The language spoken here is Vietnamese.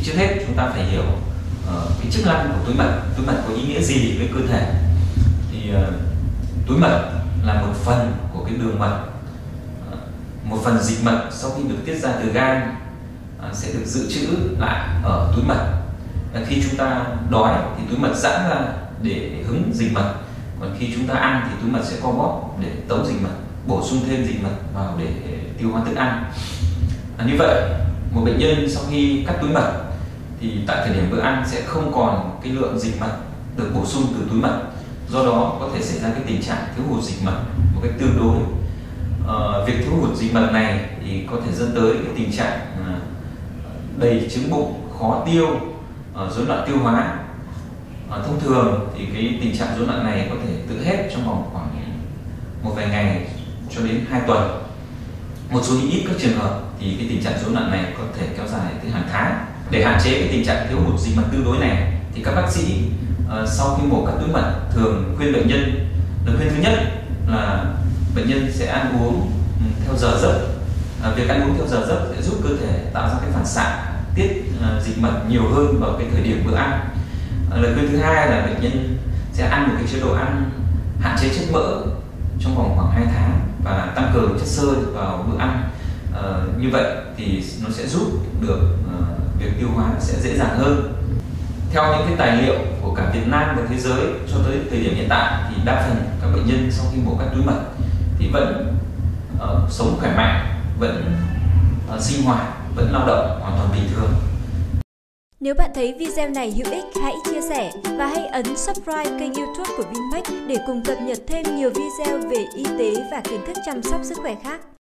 trước hết chúng ta phải hiểu cái chức năng của túi mật. Túi mật có ý nghĩa gì với cơ thể? Thì túi mật là một phần của cái đường mật, một phần dịch mật sau khi được tiết ra từ gan sẽ được dự trữ lại ở túi mật. Khi chúng ta đói thì túi mật giãn ra để hứng dịch mật, còn khi chúng ta ăn thì túi mật sẽ co bóp để tống dịch mật, bổ sung thêm dịch mật vào để tiêu hóa thức ăn. Như vậy một bệnh nhân sau khi cắt túi mật thì tại thời điểm bữa ăn sẽ không còn cái lượng dịch mật được bổ sung từ túi mật, do đó có thể xảy ra cái tình trạng thiếu hụt dịch mật một cách tương đối. Việc thiếu hụt dịch mật này thì có thể dẫn tới cái tình trạng đầy chứng bụng, khó tiêu, rối loạn tiêu hóa. Thông thường thì cái tình trạng rối loạn này có thể tự hết trong vòng khoảng một vài ngày cho đến 2 tuần. Một số ít các trường hợp thì cái tình trạng rối loạn này có thể kéo dài tới hàng tháng. Để hạn chế cái tình trạng thiếu hụt dịch mật tương đối này thì các bác sĩ sau khi mổ cắt túi mật thường khuyên bệnh nhân, lời khuyên thứ nhất là bệnh nhân sẽ ăn uống theo giờ giấc. Việc ăn uống theo giờ giấc sẽ giúp cơ thể tạo ra cái phản xạ tiết dịch mật nhiều hơn vào cái thời điểm bữa ăn. Lời khuyên thứ hai là bệnh nhân sẽ ăn một cái chế độ ăn hạn chế chất mỡ trong vòng khoảng 2 tháng và tăng cường chất xơ vào bữa ăn. Như vậy thì nó sẽ giúp được việc tiêu hóa sẽ dễ dàng hơn. Theo những cái tài liệu của cả Việt Nam và thế giới cho tới thời điểm hiện tại thì đa phần các bệnh nhân sau khi mổ cắt túi mật thì vẫn sống khỏe mạnh, vẫn sinh hoạt, vẫn lao động hoàn toàn bình thường. Nếu bạn thấy video này hữu ích, hãy chia sẻ và hãy ấn subscribe kênh YouTube của Vinmec để cùng cập nhật thêm nhiều video về y tế và kiến thức chăm sóc sức khỏe khác.